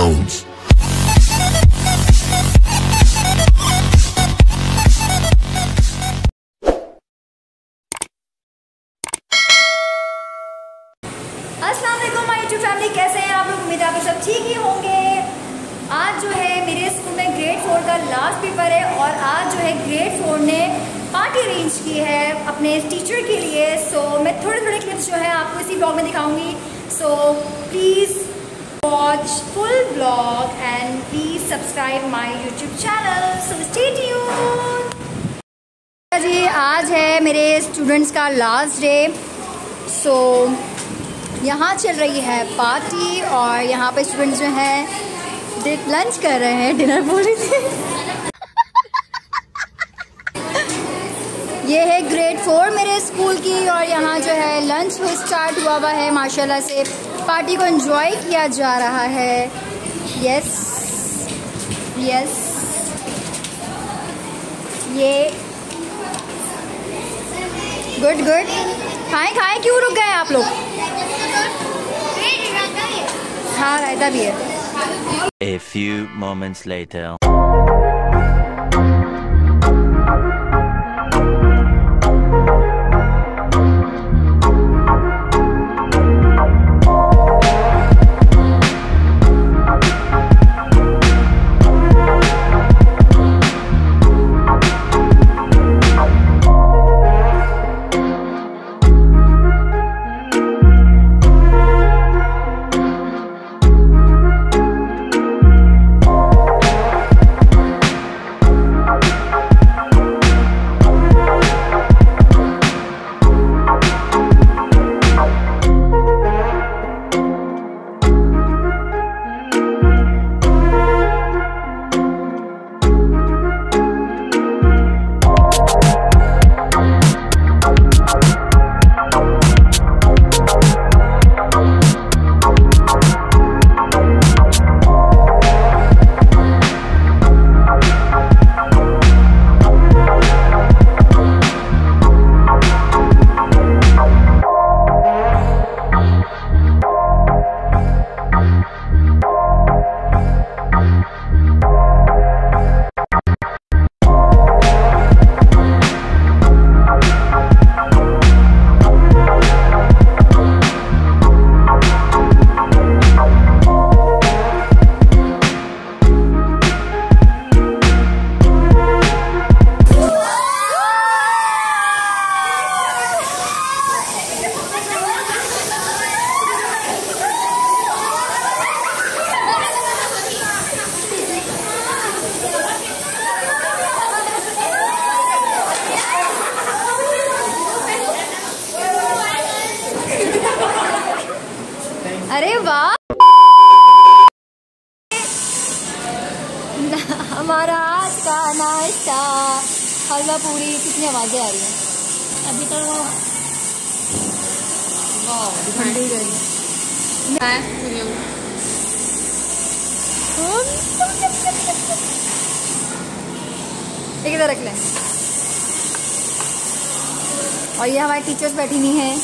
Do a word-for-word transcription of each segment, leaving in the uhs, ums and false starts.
Jones. अस्सलाम वालेकुम my YouTube family, कैसे हैं आप लोग? उम्मीद है आप सब ठीक ही होंगे। आज जो है मेरे स्कूल में ग्रेड फोर का लास्ट पेपर है और आज जो है ग्रेड फोर ने पार्टी अरेंज की है अपने टीचर के लिए। सो so, मैं थोड़े थोड़े क्लिप्स जो है आपको इसी ब्लॉग में दिखाऊंगी। So please watch full blog and please subscribe my YouTube channel. So stay tuned. जी आज है मेरे स्टूडेंट्स का लास्ट डे। सो यहाँ चल रही है पार्टी और यहाँ पे स्टूडेंट्स जो हैं लंच कर रहे हैं, डिनर बोल रही थी। ये है ग्रेड फोर मेरे स्कूल की और यहाँ जो है लंच वो स्टार्ट हुआ हुआ है। माशाल्लाह से पार्टी को एंजॉय किया जा रहा है। यस यस ये गुड गुड। खाएं खाएं, क्यों रुक गए आप लोग? हाँ रायता भी है। A few moments later. अरे वाह, हमारा आज का नाश्ता हलवा पूरी। कितनी आवाजें आ रही हैं अभी तो वो ठंडी गई। एक इधर रख लें। और ये हमारी टीचर्स बैठी हुई हैं।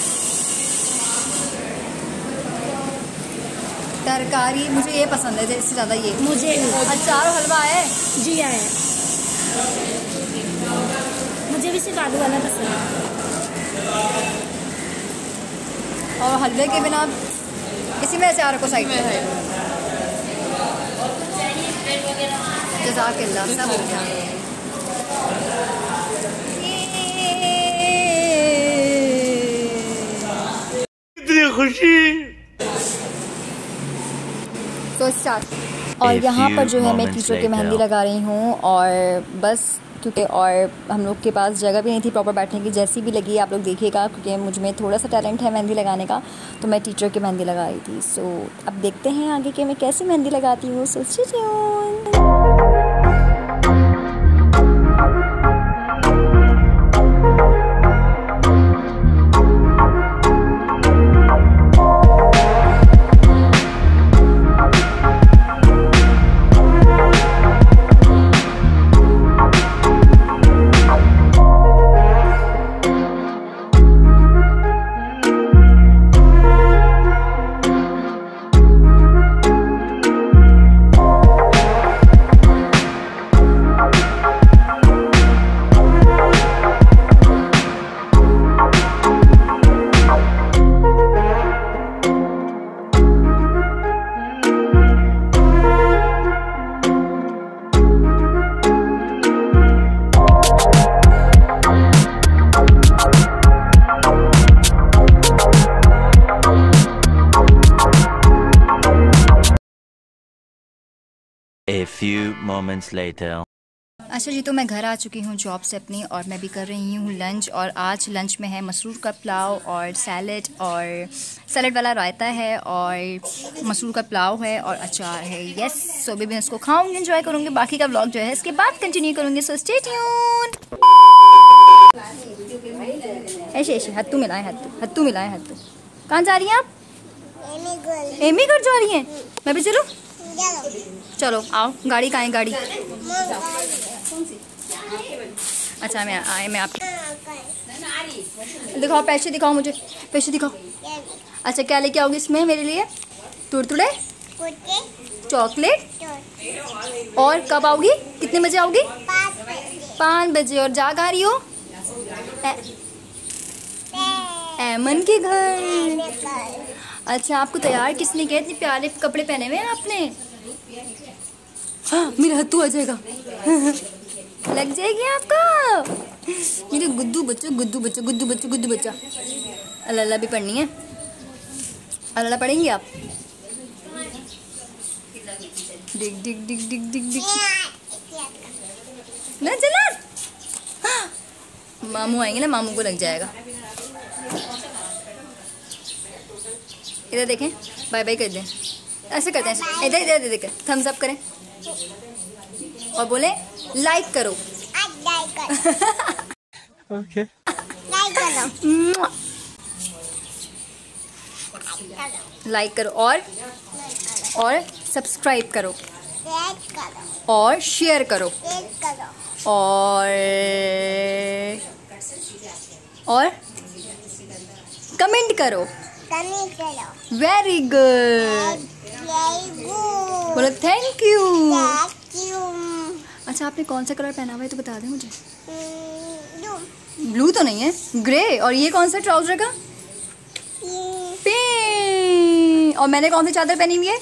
तरकारी मुझे ये पसंद है, इससे ज़्यादा ये मुझे। अचार और हलवा है जी आया। मुझे भी सिर्फ आलू वाला पसंद है और हलवे के बिना इसी में अचार को साइड में है। जज़ाकल्लाह, सब हो गया। इतनी खुशी। तो स्टार्ट। और यहाँ पर जो है मैं टीचर की मेहंदी लगा रही हूँ और बस क्योंकि और हम लोग के पास जगह भी नहीं थी प्रॉपर बैठने की। जैसी भी लगी आप लोग देखिएगा, क्योंकि मुझ में थोड़ा सा टैलेंट है मेहंदी लगाने का, तो मैं टीचर की मेहंदी लगा रही थी। सो अब देखते हैं आगे कि मैं कैसी मेहंदी लगाती हूँ। So stay tuned. few moments later. अच्छा जी, तो मैं घर आ चुकी हूँ जॉब से अपनी और मैं भी कर रही हूँ लंच। और आज लंच में है मसूर का पुलाव और सैलड और सैलड वाला रायता है और मसूर का पुलाव है और अचार है। यस, सो भी मैं इसको खाऊंगी, एंजॉय करूँगी। बाकी का व्लॉग जो है इसके बाद कंटिन्यू करूँगी, सो स्टे ट्यून्ड। ऐसे ऐसे हत्तू मिलाएं, हत्तू हत्तू मिलाएं, हत्तू। कहाँ जा रही हैं आप? एमी घर जा रही हैं? मैं भी चलूँ? चलो आओ, गाड़ी कहाँ है? गाड़ी अच्छा मैं आए मैं आप दिखाओ, पैसे दिखाओ मुझे, पैसे दिखाओ। अच्छा क्या लेके आओगी इसमें मेरे लिए? तुरतुड़े, चॉकलेट। और कब आओगी? कितने बजे आओगी? पाँच बजे। और जा कहाँ रही हो? एमन के घर। अच्छा, आपको तैयार किसने किया? इतने प्यारे कपड़े पहने हुए हैं आपने। हाँ, मेरा हत्तू आ जाएगा। लग जाएगी आपको। मेरे गुद्दू बच्चों, गुद्दू बच्चों, गुद्दू बच्चों, गुद्दू बच्चा। अल्लाह भी पढ़नी है। अल्लाह पढ़ेंगी आप? डिग डिग डिग डिग डिग डिग। ना चला। मामू आएंगे ना, मामू को लग जाएगा। इधर देखें, बाय बाय कर दें। ऐसे करते हैं, इधर इधर इधर देखें, थम्स अप करें और बोले लाइक करो। ओके, लाइक करो, लाइक करो और और सब्सक्राइब करो और शेयर करो और और कमेंट करो। वेरी गुड, बोलो थैंक यू। अच्छा, आपने कौन सा कलर पहना हुआ है तो बता दें मुझे। ब्लू तो नहीं है, ग्रे। और ये कौन सा ट्राउजर का? पिंक। और मैंने कौन सी चादर पहनी हुई है?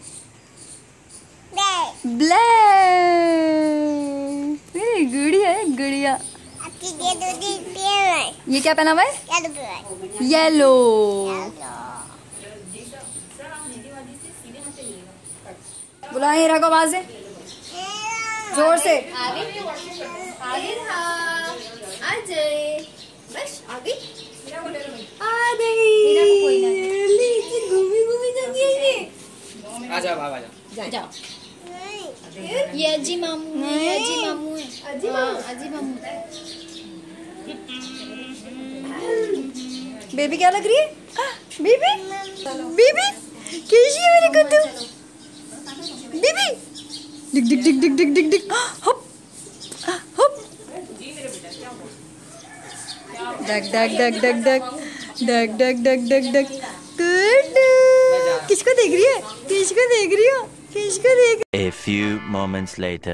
ब्लैक। गुड़िया है, गुड़िया। ये क्या पहना हुआ है? येलो। बुलाए हीरा को आवाज से, जोर से। आगे आगे था, आ जाए बस। आ गई, आ गई। घूमी घूमी जाती है ये। आ जाओ बाबा, आ जाओ जाओ। ये अजी मामू है, ये अजी मामू है, अजी मामू, अजी मामू। बेबी क्या लग रही है? बेबी, बेबी कैसी है मेरी गुड्डू? बेबी डिग डिग डिग डिग डिग डिग डिग। हप हप। डग डग डग डग डग डग डग डग डग डग। गुड्डू किसको देख रही है? किसको देख रही हो? किसको देख? A few moments later.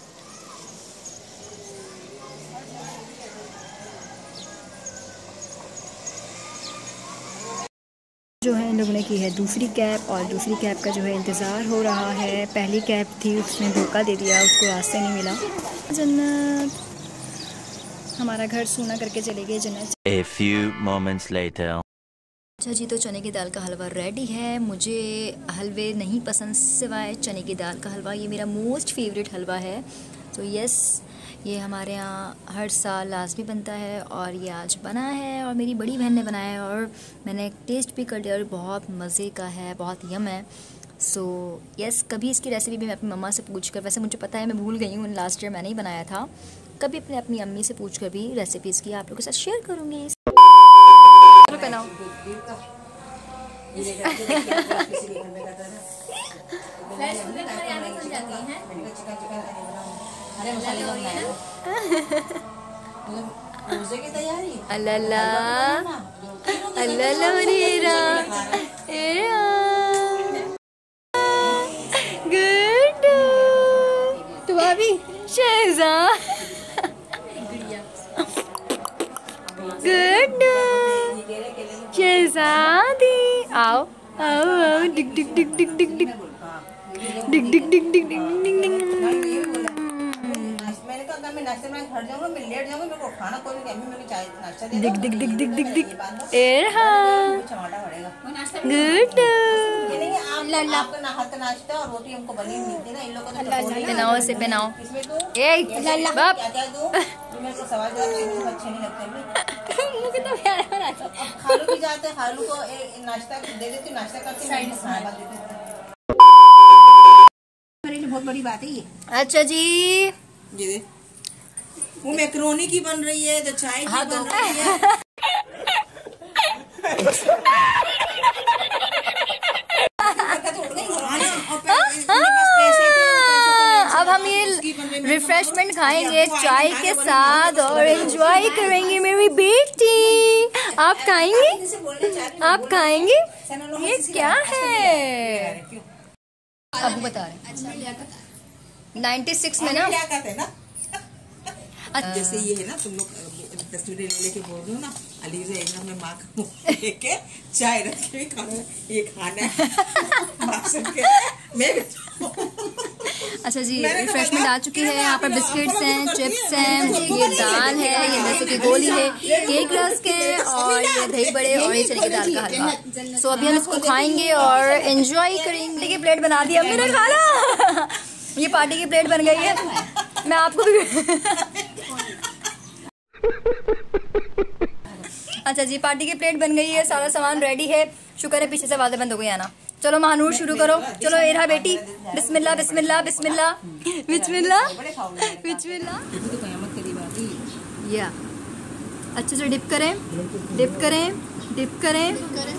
जो है इन लोगों ने की है दूसरी कैब और दूसरी कैब का जो है इंतज़ार हो रहा है। पहली कैब थी, उसने धोखा दे दिया, उसको रास्ते नहीं मिला। जन्नत, हमारा घर सूना करके चले गए जन्नत। A few moments later. अच्छा जी, तो चने की दाल का हलवा रेडी है। मुझे हलवे नहीं पसंद सिवाय चने की दाल का हलवा, ये मेरा मोस्ट फेवरेट हलवा है। तो यस, ये हमारे यहाँ हर साल लाजमी बनता है और ये आज बना है और मेरी बड़ी बहन ने बनाया है और मैंने टेस्ट भी कर लिया और बहुत मज़े का है, बहुत यम है। सो so, यस, कभी इसकी रेसिपी भी मैं अपनी मम्मा से पूछ कर, वैसे मुझे पता है मैं भूल गई हूँ, लास्ट ईयर मैंने ही बनाया था, कभी अपने अपनी अम्मी से पूछ कर भी रेसिपीज़ की आप लोगों के साथ शेयर करूँगी। पहनाओ। अल्लाह अल्लाह रीरा गुड तो भाभी शहजा गुड शहजादी आओ आओ आओ डिग डिग डिग डिग डिग डिग डिग डिग डिग डिग डिग डिग दिख दिख दिख दिख दिख दिख एरहा गुड अल्लाह आपका नाश्ता नाश्ता और रोटी हमको बनी मिलती ना इन लोगों को तो पहनाओ से पहनाओ। इसमें तो ए बाप क्या क्या दूं जो मेरे को सवाल जवाब देने में अच्छे नहीं लगते। मुंह कितना प्यारा बना था। अब खालू भी जाते हैं, खालू को एक नाश्ता दे देती, नाश्ता करती साइड में खाना दे देती। मेरे लिए बहुत बड़ी बात है ये। अच्छा जी, ये दे वो मैक्रोनी की बन रही है तो चाय की बन रही है। अब हम ये रिफ्रेशमेंट खाएंगे चाय के साथ और एंजॉय करेंगे। मेरी बेटी, आप खाएंगे? आप खाएंगे? ये क्या है? अब बता रहे नाइन्टी सिक्स में ना क्या कहते हैं ना, जैसे ये है ना, तुम लोग तस्वीरें ले लेके बोल रहे हो ना, अली से एक में माँ का मुँह लेके चाय रख के खाना, ये खाना है मैं भी। अच्छा जी, रिफ्रेशमेंट आ चुकी है। यहाँ पर बिस्किट्स हैं, चिप्स हैं, ये दाल है, ये लहसुन की गोली है, केक रस्क है और ये दही बड़े और ये चने की दाल का हलवा। सो अभी हम इसको खाएंगे और एंजॉय करेंगे। की प्लेट बना दी हमने ना, खाना ये पार्टी की प्लेट बन गई है। मैं आपको भी अच्छा जी, पार्टी की प्लेट बन गई है, सारा सामान रेडी है। शुक्र है पीछे से आवाज़ें बंद हो गई आना। चलो महानूर शुरू करो। चलो ए रहा बेटी, बिस्मिल्लाह बिस्मिल्लाह बिस्मिल्लाह बिस्मिल्लाह बिस्मिल्लाह। या अच्छे से डिप करें, डिप करें, डिप करें।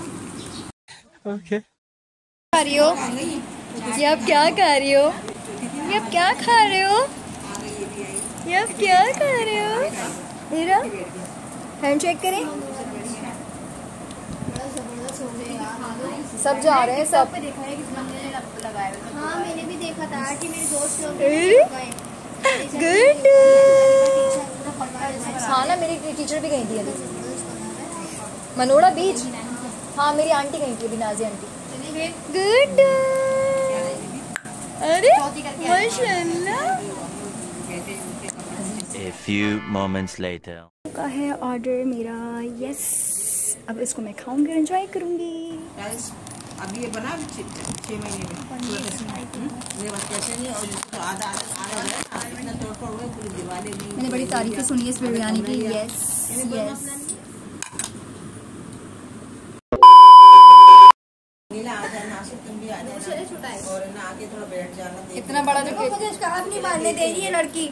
ओके। खा रही हो ये, आप क्या खा रही हो? ये आप क्या खा रहे हो? ये आप क्या खा रहे हो? हीरा हैंडशेक करें। सब जा रहे हैं, सब देखा है किसी ने लगाया। हाँ मैंने भी देखा था कि मेरे दोस्त लोग गुड। हाँ ना, मेरी टीचर भी गई थी अभी मनोड़ा बीच। हाँ मेरी आंटी गई थी अभी, नाजी आंटी। गुड। अरे माशाल्लाह। A few moments later. का है ऑर्डर मेरा। यस, अब इसको मैं खाऊंगी, एंजॉय करूंगी। अब ये बना छह महीने में कैसे नहीं, और इसको आधा आधा तोड़ फोड़ हुए पूरी दीवारें नहीं। मैंने बड़ी तारीफें सुनी है इस बिरयानी की। Yes yes. नीला आ जाना, आशिक तुम भी आ जाना और ना आके थोड़ा बैठ जाना। इतना बड़ा जो मुझे इसका हाथ नहीं मारने दे रही है लड़की।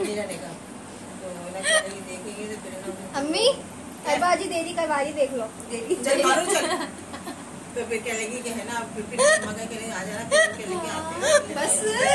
देखेंगे तो फिर अम्मी करवाजी दे दी, करवाजी देख लो। चल मारो चल, तो फिर क्या लगी कि है ना, फिर फिर मगर के लिए आ जाना, फिर के लेके आते बस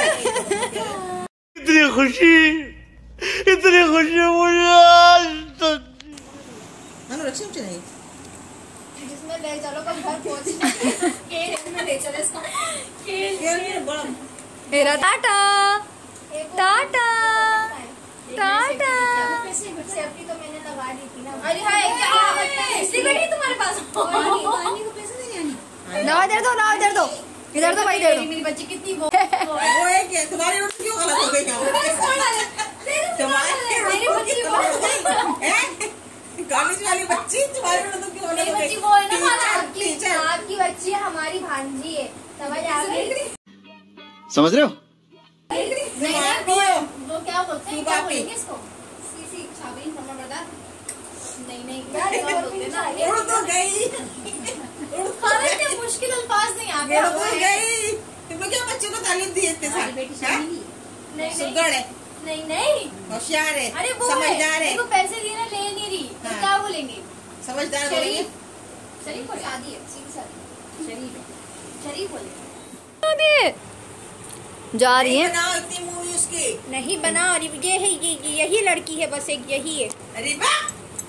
इतनी खुशी, इतनी खुशी मुझे आज तक। मानो रक्षा चलेगी जिसमें ले चलो कब घर पहुंच के में ले चले इसको के बड़ा मेरा टाटा टाटा टाटा। सेफ्टी तो मैंने लगा दी थी ना। अरे हाय, इसलिए बैठी तुम्हारे पास। पानी को पैसे नहीं आनी। ना इधर दो, ना इधर दो, इधर दो भाई, इधर दो। मेरी बच्ची कितनी वो वो है कि तुम्हारी रोटी क्यों गलत हो गई तुम्हारी मेरी बच्ची वो कॉलेज वाली बच्ची तुम्हारी रोटी क्यों गलत मेरी हो बच्ची गई? वो है ना, आपकी आपकी बच्ची हमारी भांजी है, समझ आ गई? समझ रहे हो? नहीं वो वो क्या बोलते हैं, क्या बोलेंगे इसको? सीसी छाबरी फरमा बर्दार। नहीं नहीं क्या बोलते हैं ना, उड़ तो गई, खाने के मुश्किल अल्फाज नहीं आते। उड़ तो गई। तुम लोग क्या बच्चों को तालीम दी इतने साल? नहीं नहीं सुगड़ है, नहीं नहीं होशियार है, अरे वो समझदार है, देखो पैसे देना ले नहीं रही तो हाँ। क्या बोलेंगे? समझदार बोलेंगे। शरीफ शरीफ को शादी है, सीधी शादी शरीफ है, शरीफ बोले अभी जा रही है। बनाओ इतनी मूवी उसकी नहीं बना। और ये है, ये यही लड़की है, बस एक यही है। अरे वाह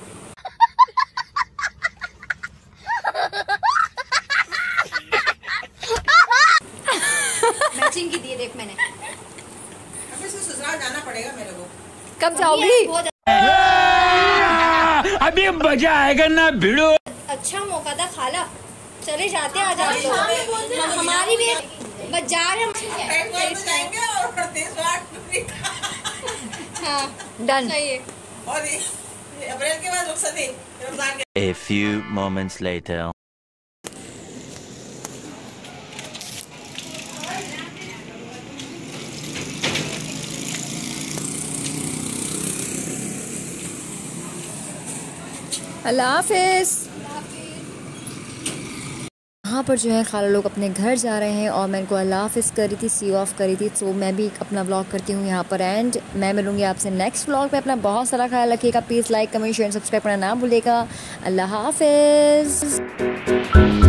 मैचिंग की दी है, देख मैंने। अब इसको ससुराल जाना पड़ेगा मेरे को। कब जाओगी? बहुत अभी मजा आएगा ना भिड़ो। अच्छा मौका था खाला, चले जाते आ जाते हो। हमारी भी बस जा रहे हम। बैंगलोर तो जाएंगे और प्रदेश हाँ डन। सही है। और ये अप्रैल के बाद रुखसत है रमजान के। A few moments later. अल्लाह हाफिज़। यहाँ पर जो है खाला लोग अपने घर जा रहे हैं और मैं इनको अल्लाह हाफिज़ कर रही थी, सी ऑफ कर रही थी। तो मैं भी अपना व्लॉग करती हूँ यहाँ पर एंड मैं मिलूँगी आपसे नेक्स्ट व्लॉग में। अपना बहुत सारा ख्याल रखिएगा। Please like comment share subscribe करना ना भूलिएगा। अल्लाह हाफिज़।